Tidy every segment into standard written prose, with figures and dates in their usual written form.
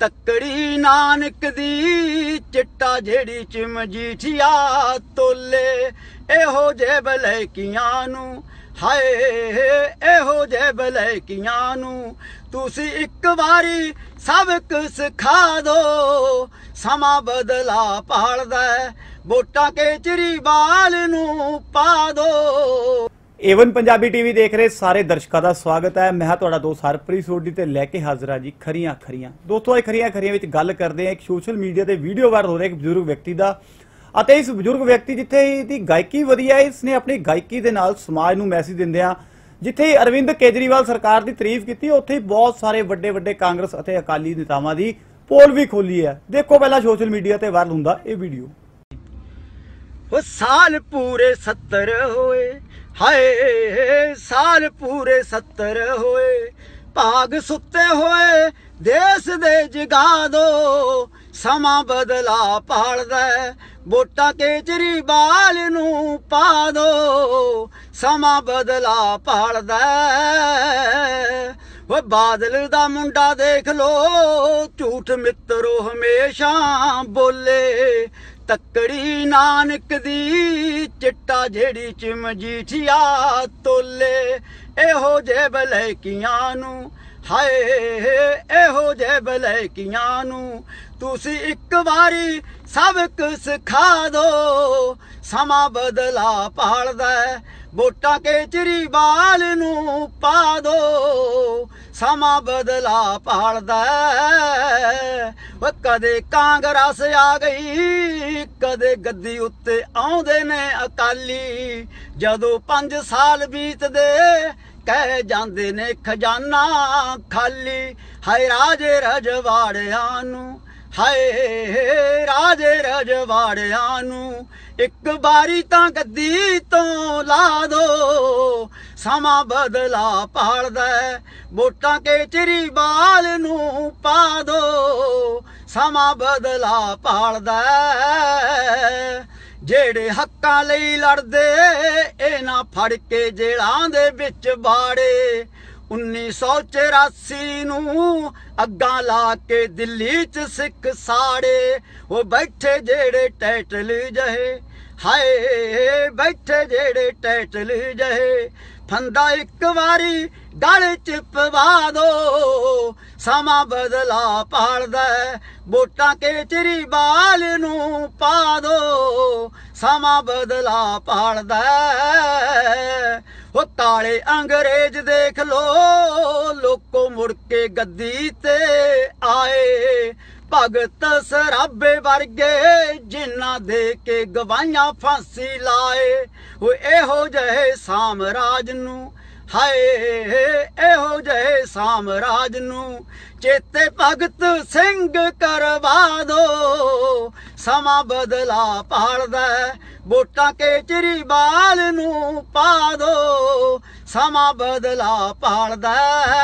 तकड़ी नानक दी चिट्टा जेड़ी च मजीठिया तोले एहो जे भलैकियां नू हाय एहो जे भलैकियां नू तुसी एक बारी सबक सिखा दो समा बदला पालदा वोटां केजरीवाल नू पा दो। ਏਵਨ ਪੰਜਾਬੀ ਟੀਵੀ ਦੇਖ ਰਹੇ ਸਾਰੇ ਦਰਸ਼ਕਾਂ ਦਾ ਸਵਾਗਤ ਹੈ। ਮੈਂ ਤੁਹਾਡਾ ਦੋਸਤ ਹਰਪ੍ਰੀਤ ਸੋਢੀ ਤੇ ਲੈ ਕੇ ਹਾਜ਼ਰ ਹਾਂ ਜੀ ਖਰੀਆਂ ਦੋਸਤੋ। ਇਹ ਖਰੀਆਂ ਵਿੱਚ ਗੱਲ ਕਰਦੇ ਹਾਂ ਇੱਕ ਸੋਸ਼ਲ ਮੀਡੀਆ ਤੇ ਵੀਡੀਓ ਵਾਇਰਲ ਹੋ ਰਿਹਾ ਇੱਕ ਬਜ਼ੁਰਗ ਵਿਅਕਤੀ ਦਾ, ਅਤੇ ਇਸ ਬਜ਼ੁਰਗ ਵਿਅਕਤੀ ਜਿੱਥੇ ਇਹਦੀ ਗਾਇਕੀ ਵਧੀਆ ਹੈ, ਇਸਨੇ ਆਪਣੀ ਗਾਇਕੀ ਦੇ ਨਾਲ ਸਮਾਜ ਨੂੰ ਮੈਸੇਜ ਦਿੰਦਿਆਂ ਜਿੱਥੇ ਅਰਵਿੰਦ ਕੇਜਰੀਵਾਲ ਸਰਕਾਰ ਦੀ ਤਾਰੀਫ ਕੀਤੀ, ਉੱਥੇ ਬਹੁਤ ਸਾਰੇ ਵੱਡੇ ਕਾਂਗਰਸ ਅਤੇ ਅਕਾਲੀ ਨੇਤਾਵਾਂ ਦੀ ਪੋਲ ਵੀ ਖੋਲੀ ਹੈ। ਦੇਖੋ ਪਹਿਲਾਂ ਸੋਸ਼ਲ ਮੀਡੀਆ ਤੇ ਵਾਇਰਲ ਹੁੰਦਾ ਇਹ ਵੀਡੀਓ। ਉਹ ਸਾਲ ਪੂਰੇ 70 ਹੋਏ ਹਾਏ साल पूरे 70 होए भाग सुते होए देश दे जगा दो समा बदला पालदा वोटां केजरीवाल नू पा दो समा बदला पालदा। वो बादल दा मुंडा देख लो झूठ मित्रो हमेशा बोले तकड़ी नानक दी चिट्टा जेड़ी च मजीठिया तोले एहो जे भलैकियां नू हाय एहो जे भलैकियां नू तुसी एक बारी सबक सिखा दो समा बदला पालदा वोटां केजरीवाल नू पा दो समा बदला पालदा। कदे कांग्रेस आ गई कदे गद्दी उत्ते आउंदे ने अकाली, जदों 5 साल बीतदे कह जांदे ने खजाना खाली। हाय राजे रजवाड़ियां नू हाय राजे रजवाड़ियां नू एक बारी तां गद्दी तो ला दो समा बदला पालदा वोटां केजरीवाल नू पा दो समा बदला पालदा। जेड़े हक्कां लई लड़दे इन्हां फड़ के जेलां दे विच बाड़े 1984 नू अग्गां ला के दिल्ली च सिख साड़े। वो बैठे जेड़े टैटल जहे हाय बैठे जेड़े टैटल जहे फंदा एक बारी गल च पवा दो समा बदला पालदा वोटां केजरीवाल नू पा दो समा बदला पालदा। वो काले अंग्रेज देख लो लोको मुड़ के गद्दी ते आए, भगत सराबे वर्गे जिन्ना दे के गवाइयां फांसी लाए। वो एहो जहे सामराज नू हाय एहो जहे सामराज नू चेते भगत सिंह करवा दो समा बदला पालदा वोटां केजरीवाल नू पा दो समा बदला पालदा।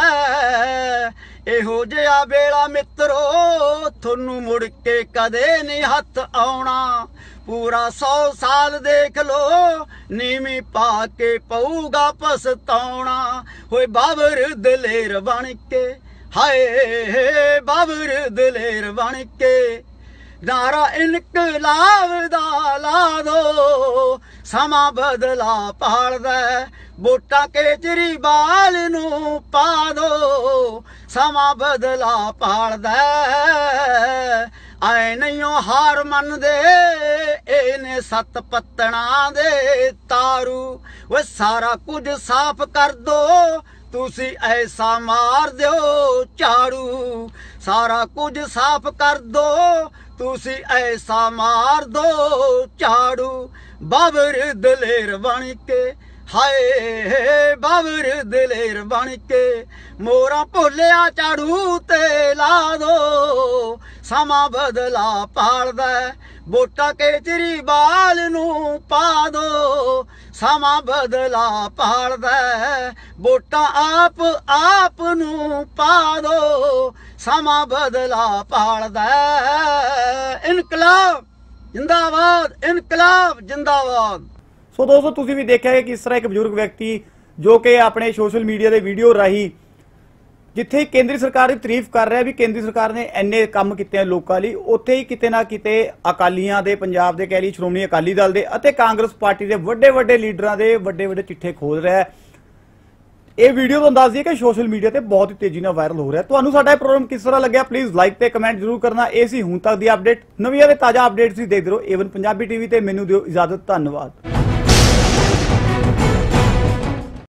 एहो जिहा वेला मित्रो थोनू मुड़ के कदे नहीं हथ आउणा, पूरा 100 साल देख लो नीवी पा के पऊगा पछताउणा। होए बाबर दलेर बन के हाय बाबर दलेर बन के नारा इनकलाब दा ला दो समा बदला पालदा वोटां केजरीवाल नू पा दो समा बदला पालदा। आए नहीं हार मनदे इहने 7 पत्तणा दे तारू, वो सारा कुछ साफ कर दो तुसी ऐसा मार दो झाड़ू, सारा कुछ साफ कर दो तुसी ऐसा मार दो झाड़ू। बाबर दलेर बन के हाय बाबर दलेर बन के मोरा भोलिया झाड़ू ते ला दो समा बदला पालदा वोटां केजरीवाल नू पा दो समा बदला पालदा वोटां आप नू पा दो समा बदला पालदा। इनकलाब जिंदाबाद इनकलाब जिंदाबाद। सो दोस्तों तुसीं भी देखिआ कि किस तरह एक बजुर्ग व्यक्ति जो कि अपने सोशल मीडिया के वीडियो राही ਜਿੱਥੇ ਕੇਂਦਰੀ ਸਰਕਾਰ ਦੀ ਤਾਰੀਫ ਕਰ ਰਿਹਾ ਵੀ ਕੇਂਦਰੀ ਸਰਕਾਰ ਨੇ ਇੰਨੇ ਕੰਮ ਕੀਤੇ ਆ ਲੋਕਾਂ ਲਈ, ਉੱਥੇ ਹੀ ਕਿਤੇ ਨਾ ਕਿਤੇ ਅਕਾਲੀਆਂ ਦੇ, ਪੰਜਾਬ ਦੇ ਕਹਿ ਲਈ ਸ਼੍ਰੋਮਣੀ ਅਕਾਲੀ ਦਲ ਦੇ ਅਤੇ ਕਾਂਗਰਸ ਪਾਰਟੀ ਦੇ ਵੱਡੇ ਲੀਡਰਾਂ ਦੇ ਵੱਡੇ ਚਿੱਠੇ ਖੋਲ ਰਿਹਾ ਹੈ। ਇਹ ਵੀਡੀਓ ਤੁਹਾਨੂੰ ਦੱਸ ਦਈਏ ਕਿ ਸੋਸ਼ਲ ਮੀਡੀਆ ਤੇ ਬਹੁਤ ਹੀ ਤੇਜ਼ੀ ਨਾਲ ਵਾਇਰਲ ਹੋ ਰਿਹਾ। ਤੁਹਾਨੂੰ ਸਾਡਾ ਇਹ ਪ੍ਰੋਗਰਾਮ ਕਿਸ ਤਰ੍ਹਾਂ ਲੱਗਿਆ ਪਲੀਜ਼ ਲਾਈਕ ਤੇ ਕਮੈਂਟ ਜ਼ਰੂਰ ਕਰਨਾ। ਇਹ ਸੀ ਹੁਣ ਤੱਕ ਦੀ ਅਪਡੇਟ। ਨਵੀਆਂ ਤੇ ਤਾਜ਼ਾ ਅਪਡੇਟਸ ਵੀ ਦੇਖਦੇ ਰਹੋ ਏਵਨ ਪੰਜਾਬੀ ਟੀਵੀ ਤੇ। ਮੈਨੂੰ ਦਿਓ ਇਜਾਜ਼ਤ, ਧੰਨਵਾਦ।